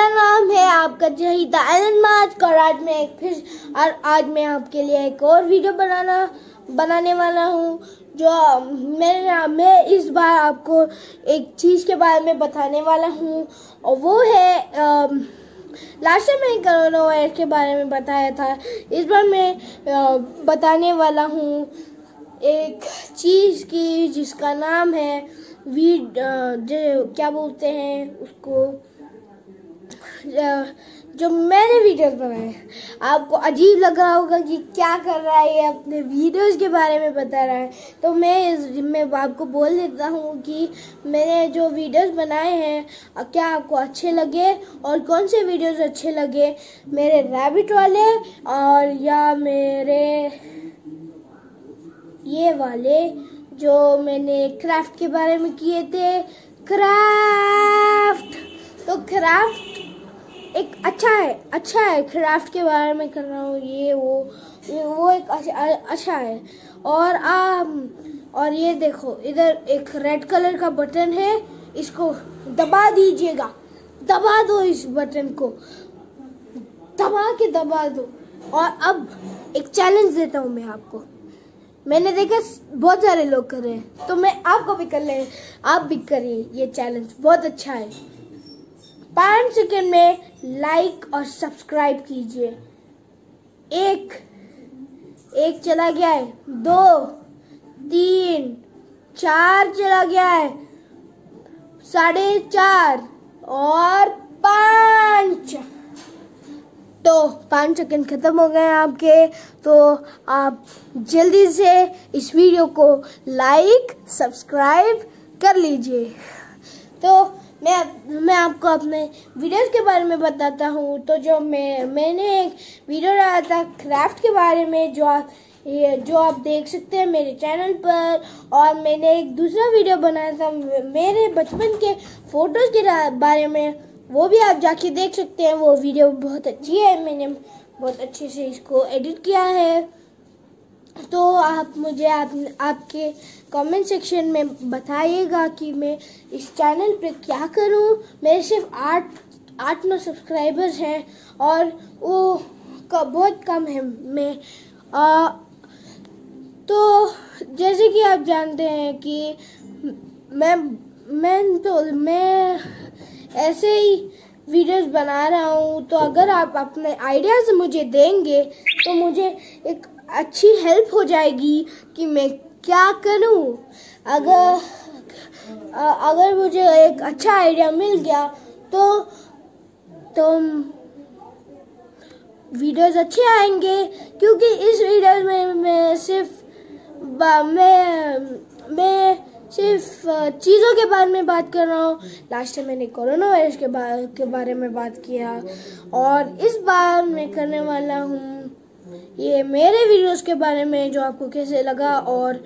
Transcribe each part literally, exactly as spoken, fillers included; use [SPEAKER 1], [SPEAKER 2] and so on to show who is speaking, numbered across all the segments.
[SPEAKER 1] मेरा नाम है आपका जहीदा एलन माज और आज मैं एक फिर और आज मैं आपके लिए एक और वीडियो बनाना बनाने वाला हूँ। जो मैं मैं इस बार आपको एक चीज़ के बारे में बताने वाला हूँ और वो है आ, लास्ट टाइम मैंने कोरोना वायरस के बारे में बताया था। इस बार मैं आ, बताने वाला हूँ एक चीज़ की जिसका नाम है वी जो क्या बोलते हैं उसको, जो मैंने वीडियोस बनाए। आपको अजीब लग रहा होगा कि क्या कर रहा है ये, अपने वीडियोस के बारे में बता रहा है। तो मैं इस मैं आपको बोल देता हूँ कि मैंने जो वीडियोस बनाए हैं क्या आपको अच्छे लगे और कौन से वीडियोस अच्छे लगे, मेरे रैबिट वाले और या मेरे ये वाले जो मैंने क्राफ्ट के बारे में किए थे। क्राफ्ट तो क्राफ्ट एक अच्छा है अच्छा है क्राफ्ट के बारे में कर रहा हूँ। ये वो वो एक अच्छा, अच्छा है। और आ, और ये देखो, इधर एक रेड कलर का बटन है, इसको दबा दीजिएगा। दबा दो, इस बटन को दबा के दबा दो। और अब एक चैलेंज देता हूँ मैं आपको। मैंने देखा बहुत सारे लोग कर रहे हैं तो मैं आपको भी कर ले आप भी करिए। ये चैलेंज बहुत अच्छा है। पाँच सेकंड में लाइक और सब्सक्राइब कीजिए। एक एक चला गया है, दो तीन चार चला गया है, साढ़े चार और पाँच। तो पाँच सेकंड खत्म हो गए आपके। तो आप जल्दी से इस वीडियो को लाइक सब्सक्राइब कर लीजिए। तो मैं मैं आपको अपने वीडियोस के बारे में बताता हूँ। तो जो मैं मैंने एक वीडियो डाला था क्राफ्ट के बारे में, जो आप ये जो आप देख सकते हैं मेरे चैनल पर। और मैंने एक दूसरा वीडियो बनाया था मेरे बचपन के फोटोज के बारे में, वो भी आप जाके देख सकते हैं। वो वीडियो बहुत अच्छी है, मैंने बहुत अच्छे से इसको एडिट किया है। तो आप मुझे आप, आपके कमेंट सेक्शन में बताइएगा कि मैं इस चैनल पे क्या करूं। मेरे सिर्फ आठ आठ नौ सब्सक्राइबर्स हैं और वो बहुत कम है। मैं आ, तो जैसे कि आप जानते हैं कि मैं मैं तो मैं ऐसे ही वीडियोस बना रहा हूँ। तो अगर आप अपने आइडियाज़ मुझे देंगे तो मुझे एक अच्छी हेल्प हो जाएगी कि मैं क्या करूँ। अगर अगर मुझे एक अच्छा आइडिया मिल गया तो तो वीडियोस अच्छे आएंगे। क्योंकि इस वीडियो में मैं सिर्फ मैं मैं सिर्फ चीज़ों के बारे में बात कर रहा हूँ। लास्ट टाइम मैंने कोरोना वायरस के, बा, के बारे में बात किया और इस बार मैं करने वाला हूँ ये मेरे वीडियोस के बारे में, जो आपको कैसे लगा और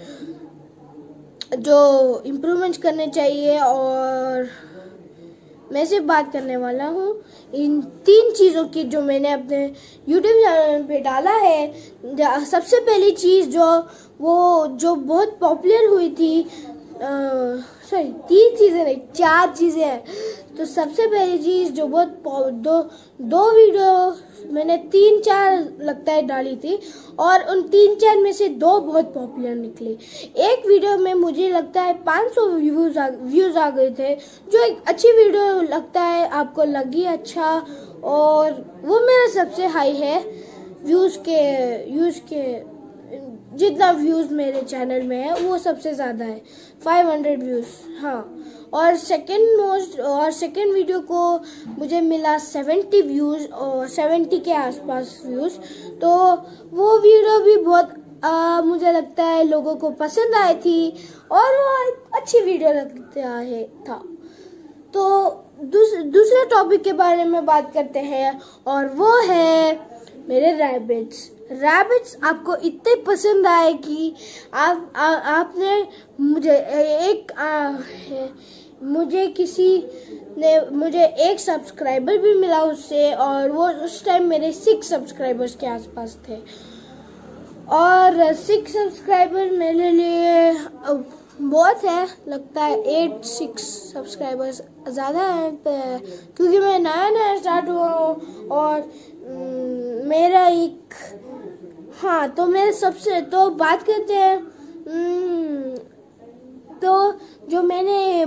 [SPEAKER 1] जो इम्प्रूवमेंट्स करने चाहिए। और मैं सिर्फ बात करने वाला हूँ इन तीन चीज़ों की जो मैंने अपने यूट्यूब चैनल पे डाला है। सबसे पहली चीज़ जो वो जो बहुत पॉपुलर हुई थी, सॉरी तीन चीज़ें नहीं चार चीज़ें हैं। तो सबसे पहली चीज़ जो बहुत दो दो वीडियो मैंने तीन चार लगता है डाली थी और उन तीन चार में से दो बहुत पॉपुलर निकले। एक वीडियो में मुझे लगता है पाँच सौ व्यूज आ, व्यूज आ गए थे, जो एक अच्छी वीडियो लगता है। आपको लगी अच्छा, और वो मेरा सबसे हाई है व्यूज के व्यूज के जितना व्यूज मेरे चैनल में है वो सबसे ज़्यादा है, पाँच सौ व्यूज। हाँ, और सेकंड मोस्ट और सेकंड वीडियो को मुझे मिला सत्तर व्यूज और सत्तर के आसपास व्यूज। तो वो वीडियो भी बहुत आ, मुझे लगता है लोगों को पसंद आई थी और वो अच्छी वीडियो लगता है था। तो दूस, दूसरे टॉपिक के बारे में बात करते हैं और वो है मेरे रैबिट्स। रैबिट्स आपको इतने पसंद आए कि आप आ, आपने मुझे एक आ, मुझे किसी ने मुझे एक सब्सक्राइबर भी मिला उससे, और वो उस टाइम मेरे सिक्स सब्सक्राइबर्स के आसपास थे। और सिक्स सब्सक्राइबर मेरे लिए बहुत है, लगता है एट सिक्स सब्सक्राइबर्स ज़्यादा हैं, क्योंकि मैं नया नया स्टार्ट हुआ हूँ। और न, मेरा एक हाँ तो मेरे सबसे तो बात करते हैं न, तो जो मैंने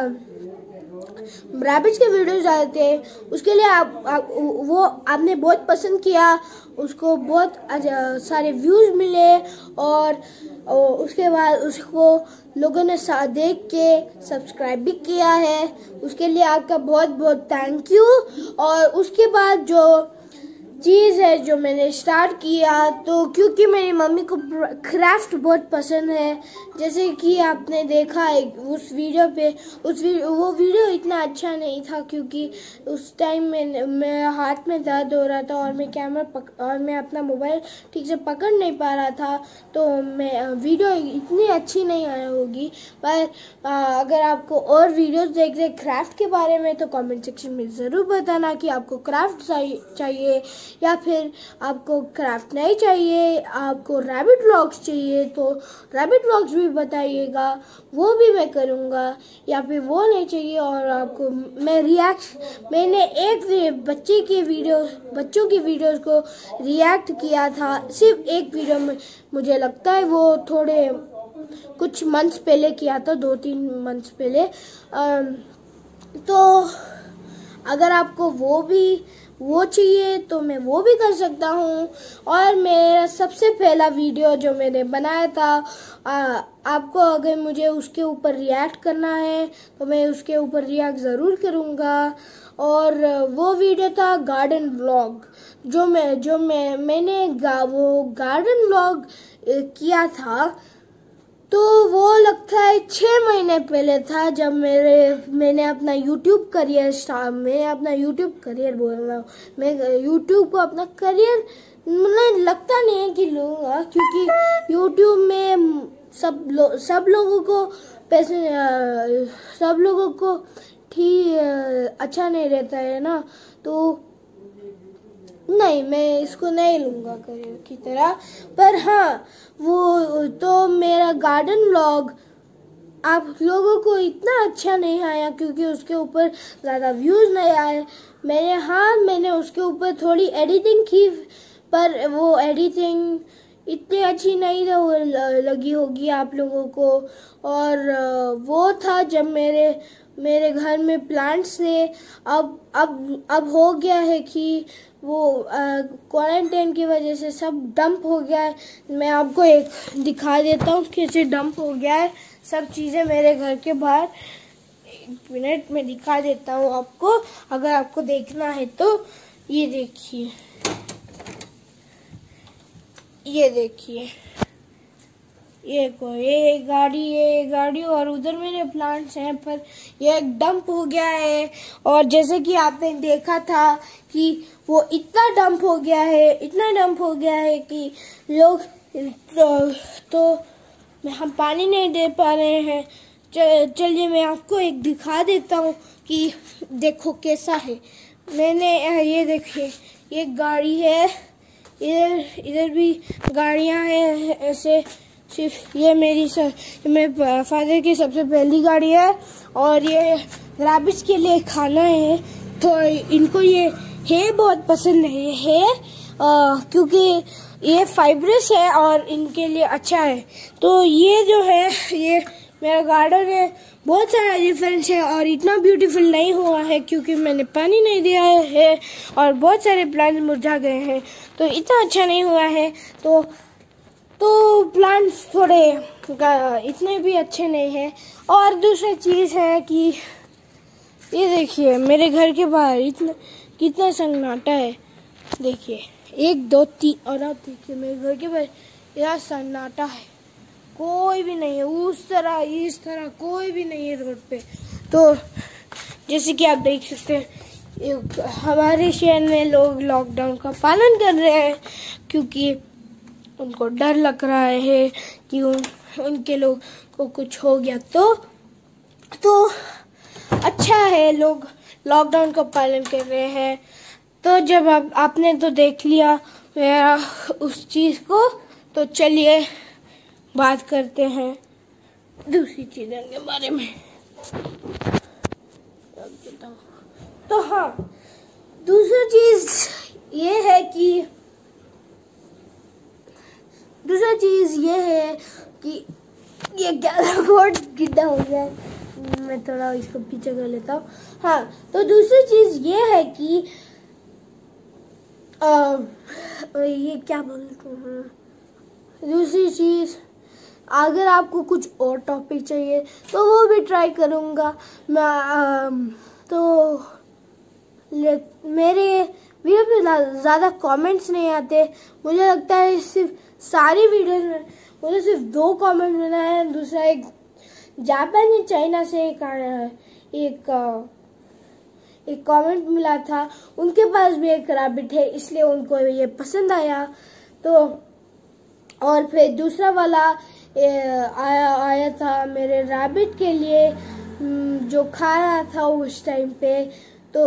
[SPEAKER 1] रैबिट्स के वीडियोस डाले थे उसके लिए आप, आप वो आपने बहुत पसंद किया, उसको बहुत सारे व्यूज़ मिले और, और उसके बाद उसको लोगों ने देख के सब्सक्राइब भी किया है, उसके लिए आपका बहुत बहुत थैंक यू। और उसके बाद जो चीज़ है जो मैंने स्टार्ट किया, तो क्योंकि मेरी मम्मी को क्राफ्ट बहुत पसंद है, जैसे कि आपने देखा है उस वीडियो पे, उस वीडियो, वो वीडियो इतना अच्छा नहीं था क्योंकि उस टाइम में मेरे हाथ में दर्द हो रहा था और मैं कैमरा पक, और मैं अपना मोबाइल ठीक से पकड़ नहीं पा रहा था, तो मैं वीडियो इतनी अच्छी नहीं आई होगी। पर आ, अगर आपको और वीडियोस देखते क्राफ्ट के बारे में तो कमेंट सेक्शन में ज़रूर बताना कि आपको क्राफ्ट चाहिए या फिर आपको क्राफ्ट नहीं चाहिए, आपको रैबिट व्लॉग्स चाहिए तो रैबिट व्लॉग्स भी बताइएगा, वो भी मैं करूँगा। या फिर वो नहीं चाहिए और आपको मैं रिएक्ट मैंने एक बच्चे की वीडियो बच्चों की वीडियोस को रिएक्ट किया था, सिर्फ एक वीडियो में, मुझे लगता है वो थोड़े कुछ मंथ्स पहले किया था, दो तीन मंथ्स पहले। तो अगर आपको वो भी वो चाहिए तो मैं वो भी कर सकता हूँ। और मेरा सबसे पहला वीडियो जो मैंने बनाया था, आ, आपको अगर मुझे उसके ऊपर रिएक्ट करना है तो मैं उसके ऊपर रिएक्ट ज़रूर करूँगा। और वो वीडियो था गार्डन व्लॉग, जो मैं जो मैं मैंने गा, वो गार्डन व्लॉग किया था, तो वो लगता है छः महीने पहले था, जब मेरे मैंने अपना यूट्यूब करियर स्टार्ट मैं अपना यूट्यूब करियर बोल रहा हूँ मैं यूट्यूब को अपना करियर मुझे लगता नहीं है कि लूँगा, क्योंकि यूट्यूब में सब लो, सब लोगों को पैसे सब लोगों को ठीक अच्छा नहीं रहता है ना, तो नहीं, मैं इसको नहीं लूँगा करियर की तरह। पर हाँ, वो तो मेरा गार्डन व्लॉग आप लोगों को इतना अच्छा नहीं आया क्योंकि उसके ऊपर ज़्यादा व्यूज़ नहीं आए। मैंने हाँ मैंने उसके ऊपर थोड़ी एडिटिंग की, पर वो एडिटिंग इतनी अच्छी नहीं लगी होगी आप लोगों को। और वो था जब मेरे मेरे घर में प्लांट्स थे, अब अब अब हो गया है कि वो क्वारंटाइन की वजह से सब डंप हो गया है। मैं आपको एक दिखा देता हूँ कैसे डंप हो गया है सब चीज़ें मेरे घर के बाहर। एक मिनट में दिखा देता हूँ आपको, अगर आपको देखना है तो। ये देखिए, ये देखिए, ये को ये गाड़ी ये गाड़ी और उधर मेरे प्लांट्स हैं, पर ये एक डंप हो गया है। और जैसे कि आपने देखा था कि वो इतना डंप हो गया है इतना डंप हो गया है कि लोग तो, तो हम पानी नहीं दे पा रहे हैं। चलिए मैं आपको एक दिखा देता हूँ कि देखो कैसा है। मैंने ये देखिए, ये गाड़ी है, इधर इधर भी गाड़ियाँ हैं ऐसे। सिर्फ ये मेरी सर, मेरे फादर की सबसे पहली गाड़ी है और ये रैबिट्स के लिए खाना है, तो इनको ये है बहुत पसंद है, है आ, क्योंकि ये फाइब्रस है और इनके लिए अच्छा है। तो ये जो है ये मेरा गार्डन है, बहुत सारा डिफरेंस है और इतना ब्यूटीफुल नहीं हुआ है क्योंकि मैंने पानी नहीं दिया है और बहुत सारे प्लांट्स मुरझा गए हैं, तो इतना अच्छा नहीं हुआ है। तो तो प्लांट्स थोड़े इतने भी अच्छे नहीं हैं। और दूसरी चीज़ है कि ये देखिए मेरे घर के बाहर इतना कितना सन्नाटा है, देखिए एक दो तीन, और आप देखिए मेरे घर के बाहर इतना सन्नाटा है, कोई भी नहीं है, उस तरह इस तरह कोई भी नहीं है रोड पे। तो जैसे कि आप देख सकते हैं हमारे शहर में लोग लॉकडाउन का पालन कर रहे हैं क्योंकि उनको डर लग रहा है कि उन, उनके लोग को कुछ हो गया। तो तो अच्छा है, लोग लॉकडाउन का पालन कर रहे हैं। तो जब आप आपने तो देख लिया मेरा उस चीज़ को, तो चलिए बात करते हैं दूसरी चीज़ों के बारे में। तो हाँ, दूसरी चीज ये है कि दूसरा चीज ये है कि ये क्या बोर्ड गिद्दा हो गया, मैं थोड़ा इसको पीछे कर लेता हूँ। हाँ, तो दूसरी चीज ये है कि आ, ये क्या बोलते हैं, दूसरी चीज अगर आपको कुछ और टॉपिक चाहिए तो वो भी ट्राई करूँगा मैं। आ, तो मेरे वीडियो पे ज़्यादा कमेंट्स नहीं आते, मुझे लगता है सिर्फ सारी वीडियोस में मुझे सिर्फ दो कमेंट मिला है। दूसरा एक जापान या चाइना से एक एक एक कमेंट मिला था, उनके पास भी एक रैबिट है इसलिए उनको ये पसंद आया। तो और फिर दूसरा वाला आया आया था मेरे रैबिट के लिए जो खा रहा था उस टाइम पे, तो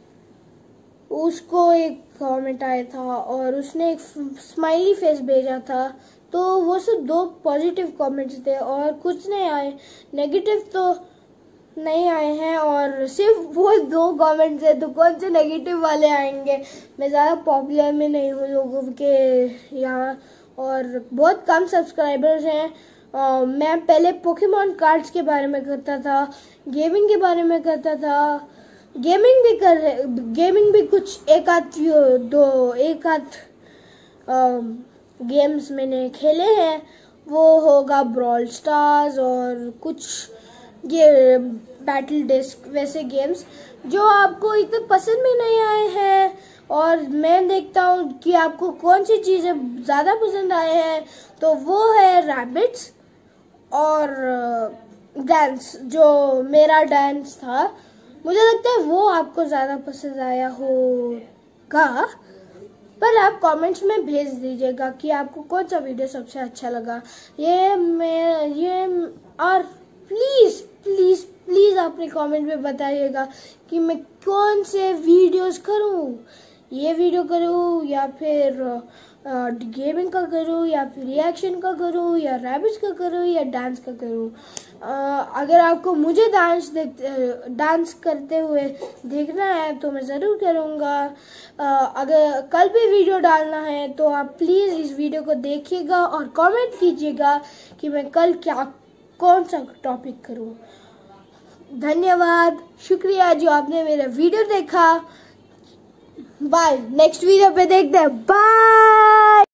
[SPEAKER 1] उसको एक कमेंट आया था और उसने एक स्माइली फेस भेजा था। तो वो सिर्फ दो पॉजिटिव कमेंट्स थे और कुछ नहीं आए, नेगेटिव तो नहीं आए हैं। और सिर्फ वो दो कमेंट्स है तो कौन से नेगेटिव वाले आएंगे। मैं ज़्यादा पॉपुलर में नहीं हूँ लोगों के यहाँ और बहुत कम सब्सक्राइबर्स हैं। Uh, मैं पहले पोकेमॉन कार्ड्स के बारे में करता था, गेमिंग के बारे में करता था, गेमिंग भी कर गेमिंग भी कुछ एक आध दो एक आध गेम्स मैंने खेले हैं, वो होगा ब्रॉल स्टार्स और कुछ ये बैटल डिस्क वैसे गेम्स जो आपको इतने पसंद भी नहीं आए हैं। और मैं देखता हूँ कि आपको कौन सी चीज़ें ज़्यादा पसंद आए हैं, तो वो है रैबिट्स और डांस, जो मेरा डांस था मुझे लगता है वो आपको ज़्यादा पसंद आया होगा। पर आप कमेंट्स में भेज दीजिएगा कि आपको कौन सा वीडियो सबसे अच्छा लगा। ये मैं ये और प्लीज़ प्लीज़ प्लीज़ अपने कमेंट में बताइएगा कि मैं कौन से वीडियोस करूं, ये वीडियो करूं या फिर गेमिंग का करूं या फिर रिएक्शन का करूं या रैबिट्स का करूं या डांस का करूं। अगर आपको मुझे डांस देख डांस करते हुए देखना है तो मैं ज़रूर करूंगा। अगर कल भी वीडियो डालना है तो आप प्लीज़ इस वीडियो को देखिएगा और कमेंट कीजिएगा कि मैं कल क्या कौन सा टॉपिक करूं। धन्यवाद, शुक्रिया जो आपने मेरा वीडियो देखा। बाय, नेक्स्ट वीडियो पे देखते हैं। बाय।